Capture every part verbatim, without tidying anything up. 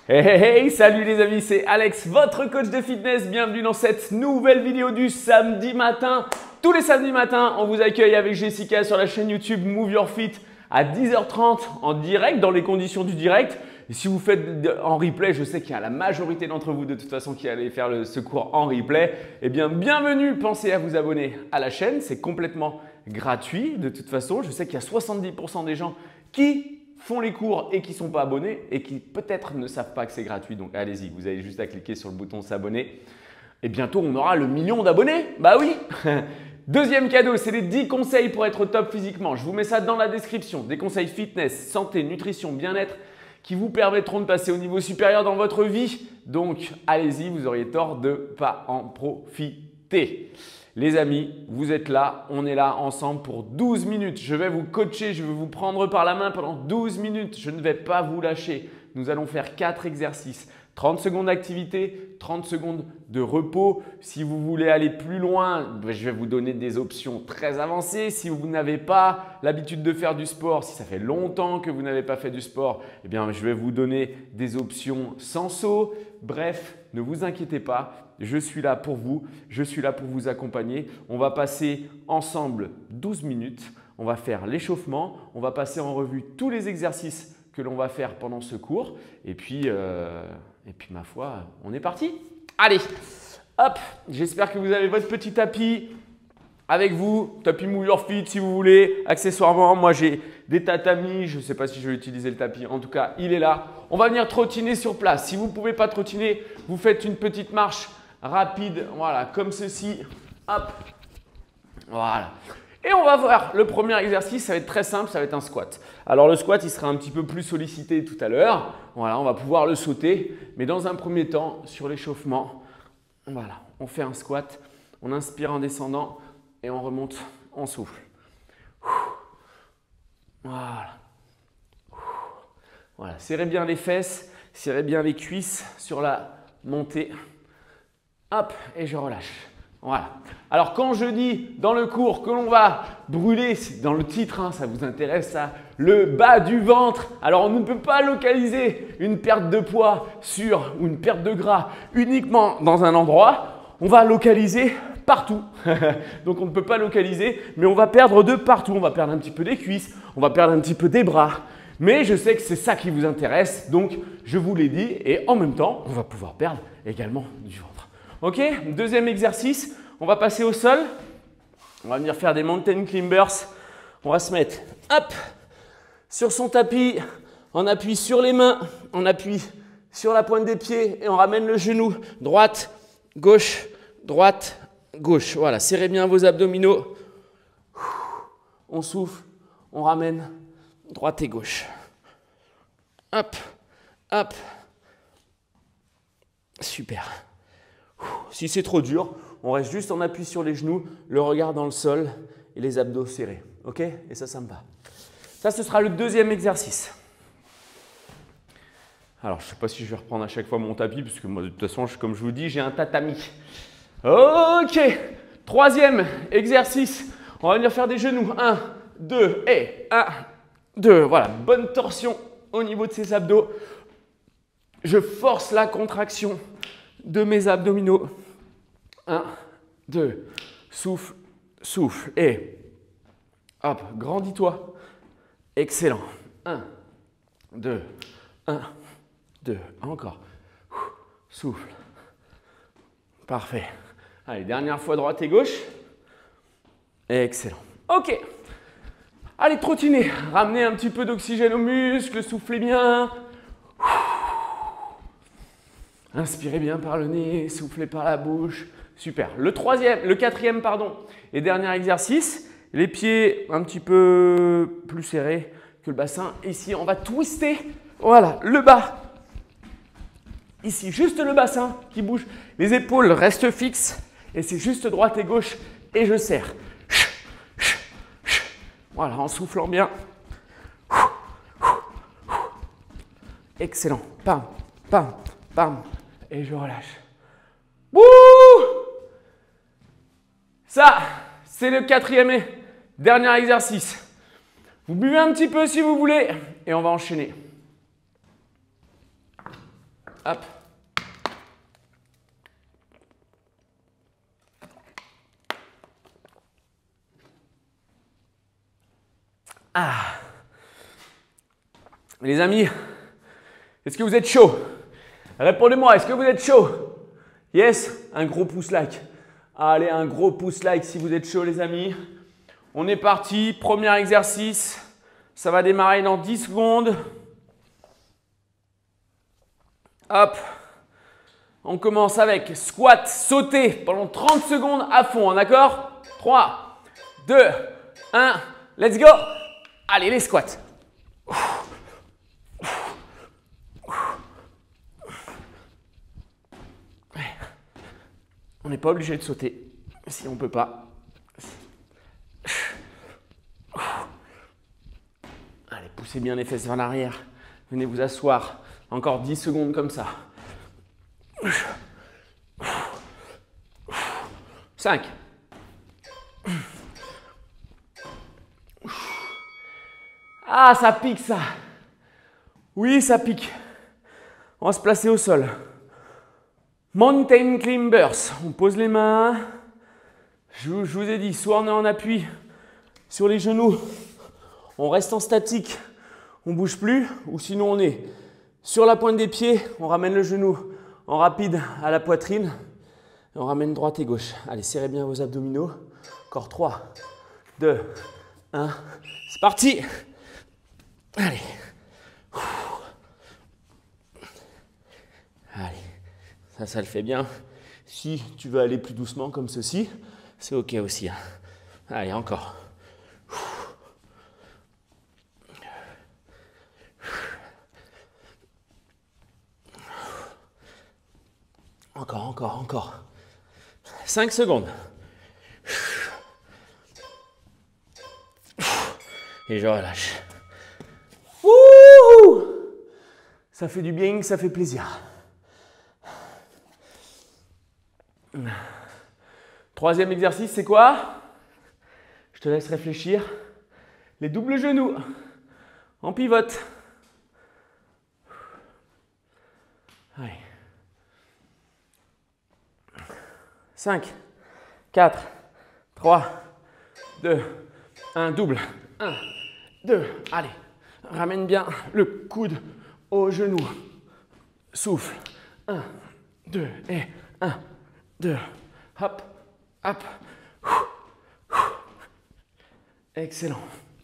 Hey, hey, hey, salut les amis, c'est Alex, votre coach de fitness. Bienvenue dans cette nouvelle vidéo du samedi matin. Tous les samedis matins, on vous accueille avec Jessica sur la chaîne YouTube Move Your Fit à dix heures trente en direct, dans les conditions du direct. Et si vous faites en replay, je sais qu'il y a la majorité d'entre vous de toute façon qui allez faire le, ce cours en replay. Eh bien, bienvenue, pensez à vous abonner à la chaîne, c'est complètement gratuit de toute façon. Je sais qu'il y a soixante-dix pour cent des gens qui font les cours et qui ne sont pas abonnés et qui peut-être ne savent pas que c'est gratuit. Donc allez-y, vous avez juste à cliquer sur le bouton s'abonner. Et bientôt, on aura le million d'abonnés. Bah oui. Deuxième cadeau, c'est les dix conseils pour être au top physiquement. Je vous mets ça dans la description. Des conseils fitness, santé, nutrition, bien-être qui vous permettront de passer au niveau supérieur dans votre vie. Donc allez-y, vous auriez tort de ne pas en profiter. Les amis, vous êtes là, on est là ensemble pour douze minutes. Je vais vous coacher, je vais vous prendre par la main pendant douze minutes. Je ne vais pas vous lâcher. Nous allons faire quatre exercices. trente secondes d'activité, trente secondes de repos. Si vous voulez aller plus loin, je vais vous donner des options très avancées. Si vous n'avez pas l'habitude de faire du sport, si ça fait longtemps que vous n'avez pas fait du sport, eh bien, je vais vous donner des options sans saut. Bref, ne vous inquiétez pas. Je suis là pour vous, je suis là pour vous accompagner. On va passer ensemble douze minutes. On va faire l'échauffement. On va passer en revue tous les exercices que l'on va faire pendant ce cours. Et puis, euh, et puis, ma foi, on est parti. Allez, hop, j'espère que vous avez votre petit tapis avec vous. Tapis Move Your Fit si vous voulez. Accessoirement, moi j'ai des tatamis. Je ne sais pas si je vais utiliser le tapis. En tout cas, il est là. On va venir trottiner sur place. Si vous ne pouvez pas trottiner, vous faites une petite marche rapide, voilà, comme ceci, hop, voilà. Et on va voir le premier exercice, ça va être très simple, ça va être un squat. Alors le squat, il sera un petit peu plus sollicité tout à l'heure, voilà, on va pouvoir le sauter, mais dans un premier temps, sur l'échauffement, voilà, on fait un squat, on inspire en descendant et on remonte, on souffle. Voilà. Voilà, serrez bien les fesses, serrez bien les cuisses sur la montée. Hop, et je relâche. Voilà. Alors, quand je dis dans le cours que l'on va brûler, c'est dans le titre, hein, ça vous intéresse, ça, le bas du ventre. Alors, on ne peut pas localiser une perte de poids sur ou une perte de gras uniquement dans un endroit. On va localiser partout. Donc, on ne peut pas localiser, mais on va perdre de partout. On va perdre un petit peu des cuisses, on va perdre un petit peu des bras. Mais je sais que c'est ça qui vous intéresse, donc je vous l'ai dit. Et en même temps, on va pouvoir perdre également du ventre. Ok, deuxième exercice, on va passer au sol. On va venir faire des mountain climbers. On va se mettre hop, sur son tapis, on appuie sur les mains, on appuie sur la pointe des pieds et on ramène le genou. Droite, gauche, droite, gauche. Voilà, serrez bien vos abdominaux. On souffle, on ramène droite et gauche. Hop, hop. Super. Si c'est trop dur, on reste juste en appui sur les genoux, le regard dans le sol et les abdos serrés. Ok? Et ça, ça me va. Ça, ce sera le deuxième exercice. Alors, je ne sais pas si je vais reprendre à chaque fois mon tapis, parce que moi, de toute façon, comme je vous dis, j'ai un tatami. Ok. Troisième exercice. On va venir faire des genoux. Un, deux et un, deux. Voilà, bonne torsion au niveau de ses abdos. Je force la contraction de mes abdominaux. un, deux, souffle, souffle. Et hop, grandis-toi. Excellent. un, deux, un, deux. Encore. Souffle. Parfait. Allez, dernière fois droite et gauche. Excellent. Ok. Allez, trottiner. Ramenez un petit peu d'oxygène aux muscles. Soufflez bien. Inspirez bien par le nez, soufflez par la bouche. Super. Le troisième, le quatrième, pardon, et dernier exercice. Les pieds un petit peu plus serrés que le bassin. Ici, on va twister. Voilà, le bas. Ici, juste le bassin qui bouge. Les épaules restent fixes. Et c'est juste droite et gauche. Et je serre. Voilà, en soufflant bien. Excellent. Pam, pam, pam. Et je relâche. Wouh! Ça, c'est le quatrième et dernier exercice. Vous buvez un petit peu si vous voulez et on va enchaîner. Hop. Ah. Les amis, est-ce que vous êtes chaud? Répondez-moi, est-ce que vous êtes chaud? Yes? Un gros pouce like. Allez, un gros pouce like si vous êtes chaud, les amis. On est parti. Premier exercice. Ça va démarrer dans dix secondes. Hop. On commence avec squat, sauter pendant trente secondes à fond, d'accord? trois, deux, un, let's go! Allez, les squats. On n'est pas obligé de sauter si on ne peut pas. Allez, poussez bien les fesses vers l'arrière. Venez vous asseoir. Encore dix secondes comme ça. cinq. Ah, ça pique ça. Oui, ça pique. On va se placer au sol. Mountain Climbers. On pose les mains. Je, je vous ai dit, soit on est en appui sur les genoux, on reste en statique, on ne bouge plus, ou sinon on est sur la pointe des pieds, on ramène le genou en rapide à la poitrine, et on ramène droite et gauche. Allez, serrez bien vos abdominaux. Encore trois, deux, un. C'est parti. Allez. Allez. Ça, ça le fait bien. Si tu veux aller plus doucement comme ceci, c'est OK aussi. Hein. Allez, encore. Encore, encore, encore. cinq secondes. Et je relâche. Wouhou! Ça fait du bien, ça fait plaisir. Troisième exercice, c'est quoi? Je te laisse réfléchir. Les doubles genoux en pivote. Allez. cinq, quatre, trois, deux, un, double. un, deux, allez. Ramène bien le coude au genou. Souffle. un, deux et un, deux. Hop, hop. Excellent.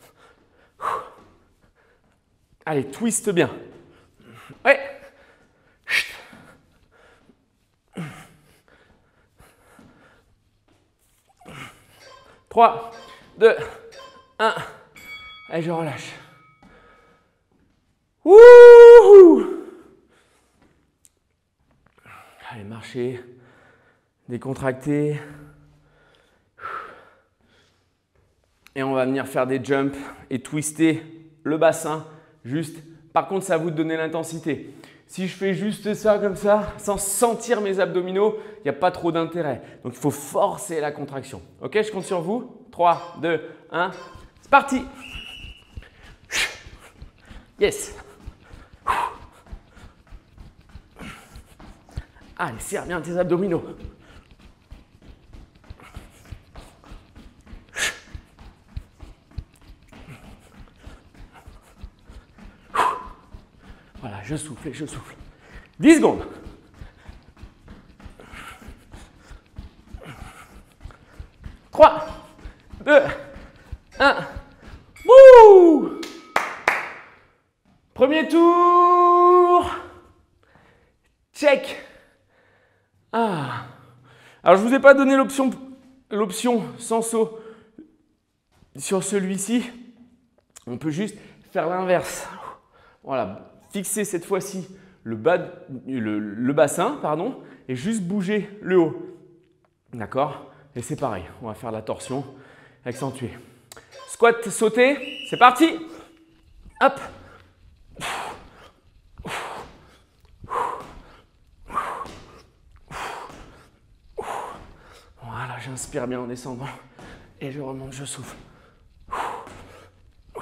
Allez, twist bien. Ouais. trois, deux, un. Allez, je relâche. Wouhou! Allez, marcher. Décontracter. Et on va venir faire des jumps et twister le bassin. Juste. Par contre, c'est à vous de donner l'intensité. Si je fais juste ça comme ça, sans sentir mes abdominaux, il n'y a pas trop d'intérêt. Donc, il faut forcer la contraction. Ok, je compte sur vous. trois, deux, un. C'est parti. Yes. Allez, serre bien tes abdominaux. Voilà, je souffle et je souffle. dix secondes. trois, deux, un. Wouh! Premier tour. Check. Ah. Alors, je ne vous ai pas donné l'option l'option sans saut sur celui-ci. On peut juste faire l'inverse. Voilà. Fixer cette fois-ci le, bas, le, le bassin pardon, et juste bouger le haut. D'accord? Et c'est pareil, on va faire la torsion accentuée. Squat, sauter, c'est parti! Hop! Voilà, j'inspire bien en descendant et je remonte, je souffle.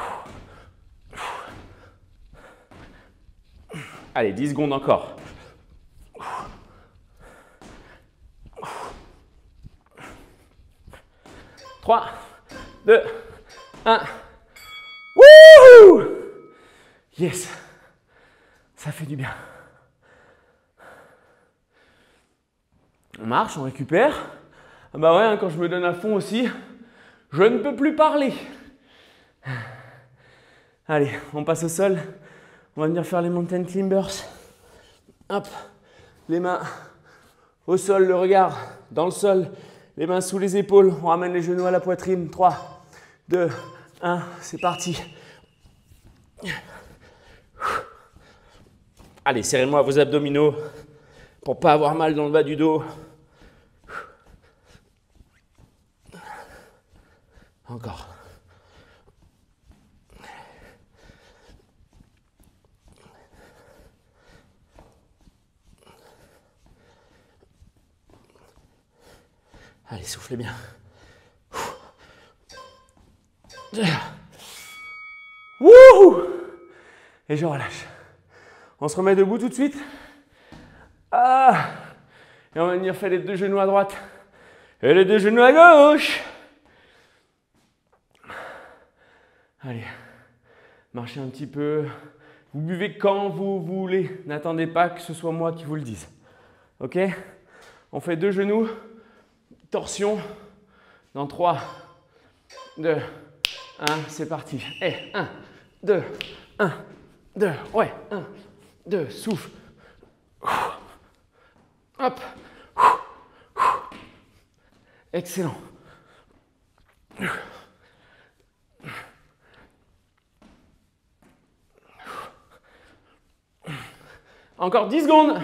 Allez, dix secondes encore. trois, deux, un. Wouhou! Yes! Ça fait du bien. On marche, on récupère. Ah bah ouais, hein, quand je me donne à fond aussi, je ne peux plus parler. Allez, on passe au sol. On va venir faire les mountain climbers. Hop, les mains au sol, le regard dans le sol, les mains sous les épaules. On ramène les genoux à la poitrine. trois, deux, un, c'est parti. Allez, serrez-moi vos abdominaux pour ne pas avoir mal dans le bas du dos. Encore. Allez, soufflez bien. Wouhou! Et je relâche. On se remet debout tout de suite. Ah! Et on va venir faire les deux genoux à droite et les deux genoux à gauche. Allez, marchez un petit peu. Vous buvez quand vous voulez. N'attendez pas que ce soit moi qui vous le dise. Ok? On fait deux genoux. Torsion. Dans trois, deux, un. C'est parti. Et un, deux, un, deux. Ouais, un, deux. Souffle. Hop. Excellent. Encore dix secondes.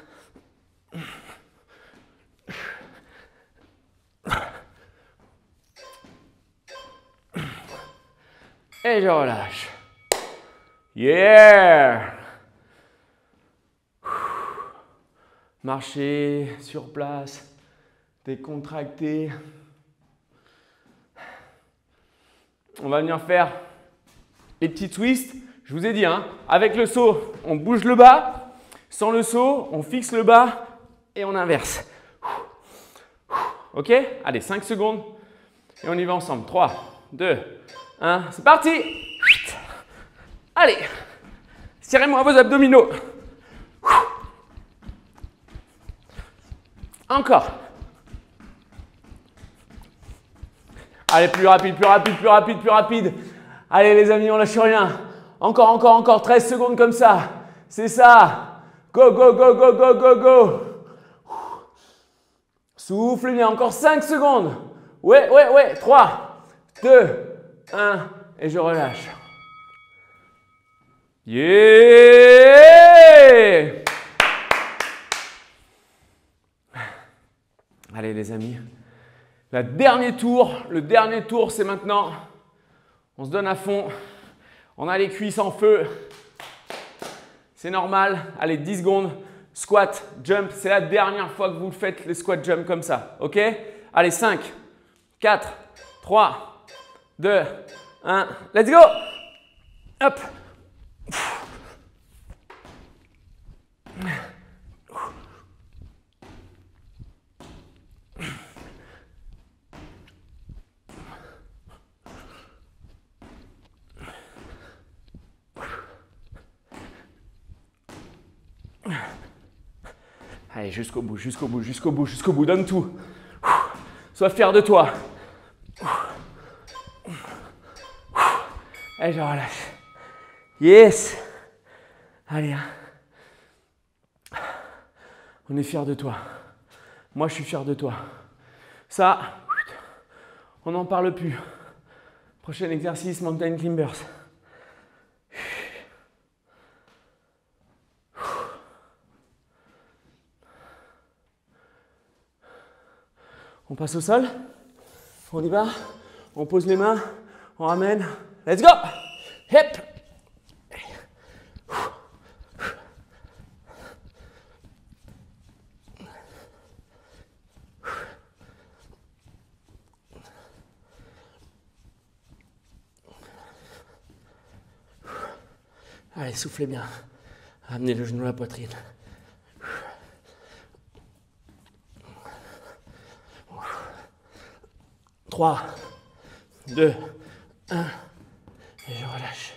Et je relâche. Yeah! Marcher sur place, décontracter. On va venir faire les petits twists. Je vous ai dit, hein, avec le saut, on bouge le bas. Sans le saut, on fixe le bas et on inverse. Ok? Allez, cinq secondes. Et on y va ensemble. trois, deux, un. C'est parti! Allez! Serrez-moi vos abdominaux. Encore. Allez, plus rapide, plus rapide, plus rapide, plus rapide. Allez les amis, on lâche rien. Encore, encore, encore. treize secondes comme ça. C'est ça. Go, go, go, go, go, go, go. Souffle bien. Encore cinq secondes. Ouais, ouais, ouais. trois, deux, un. Et je relâche. Yeah! Allez les amis, le dernier tour, le dernier tour c'est maintenant. On se donne à fond, on a les cuisses en feu, c'est normal. Allez, dix secondes, squat, jump, c'est la dernière fois que vous faites les squat jump comme ça, ok? Allez, cinq, quatre, trois, deux, un, let's go! Hop! Allez, jusqu'au bout, jusqu'au bout, jusqu'au bout, jusqu'au bout, donne tout. Sois fier de toi. Allez, je relâche. Yes. Allez, hein. On est fier de toi. Moi, je suis fier de toi. Ça, on n'en parle plus. Prochain exercice, mountain climbers. On passe au sol, on y va, on pose les mains, on ramène, let's go! Hip! Allez, soufflez bien, amenez le genou à la poitrine. trois, deux, un. Et je relâche.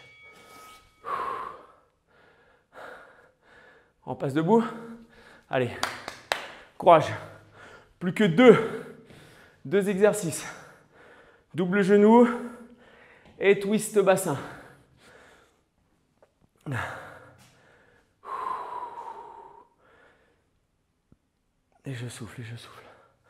On passe debout. Allez, courage. Plus que deux. Deux exercices. Double genou et twist bassin. Et je souffle, et je souffle.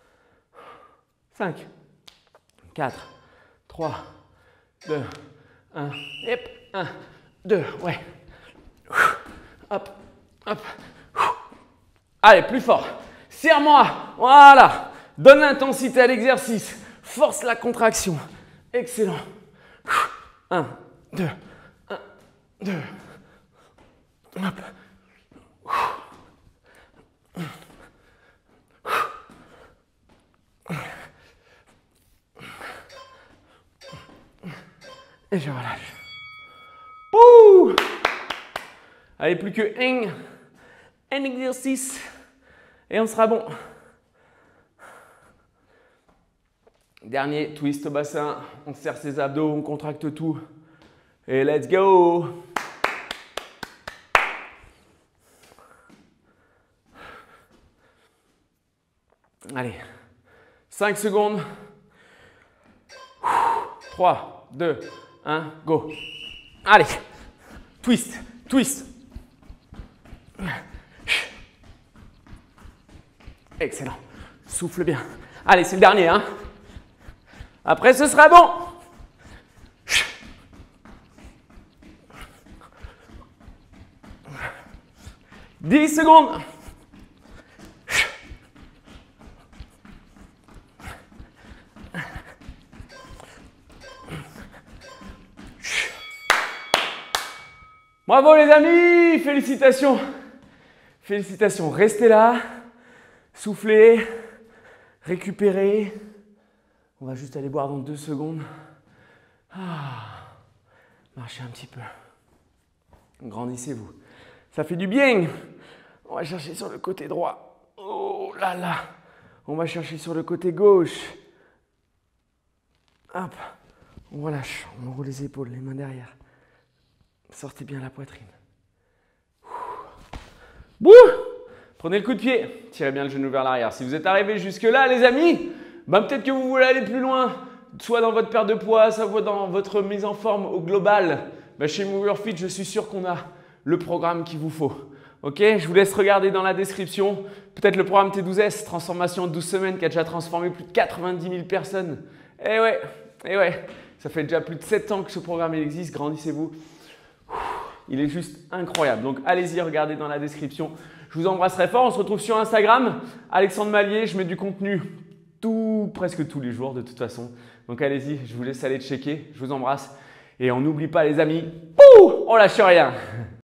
cinq, quatre, trois, deux, un. Hop, un, deux, ouais. Hop, hop. Allez, plus fort. Serre-moi. Voilà. Donne l'intensité à l'exercice. Force la contraction. Excellent. un, deux, un, deux. Hop. Et je relâche. Pouh! Allez, plus que un, un exercice et on sera bon. Dernier twist au bassin. On serre ses abdos, on contracte tout. Et let's go! Allez, cinq secondes. trois, deux, un, go. Allez, twist, twist. Excellent. Souffle bien. Allez, c'est le dernier, hein. Après, ce sera bon. dix secondes. Bravo les amis, félicitations. Félicitations, restez là, soufflez, récupérez. On va juste aller boire dans deux secondes. Ah, marchez un petit peu. Grandissez-vous. Ça fait du bien. On va chercher sur le côté droit. Oh là là. On va chercher sur le côté gauche. Hop. On relâche. On roule les épaules, les mains derrière. Sortez bien la poitrine. Bouh! Prenez le coup de pied. Tirez bien le genou vers l'arrière. Si vous êtes arrivé jusque-là, les amis, ben peut-être que vous voulez aller plus loin. Soit dans votre perte de poids, soit dans votre mise en forme au global. Ben chez Move Your Fit, je suis sûr qu'on a le programme qu'il vous faut. Ok? Je vous laisse regarder dans la description. Peut-être le programme T douze S, transformation en douze semaines, qui a déjà transformé plus de quatre-vingt-dix mille personnes. Eh ouais, eh ouais. Ça fait déjà plus de sept ans que ce programme il existe. Grandissez-vous. Il est juste incroyable. Donc, allez-y, regardez dans la description. Je vous embrasserai fort. On se retrouve sur Instagram. Alexandre Mallier, je mets du contenu tout, presque tous les jours de toute façon. Donc, allez-y, je vous laisse aller checker. Je vous embrasse. Et on n'oublie pas les amis, pouh, on lâche rien.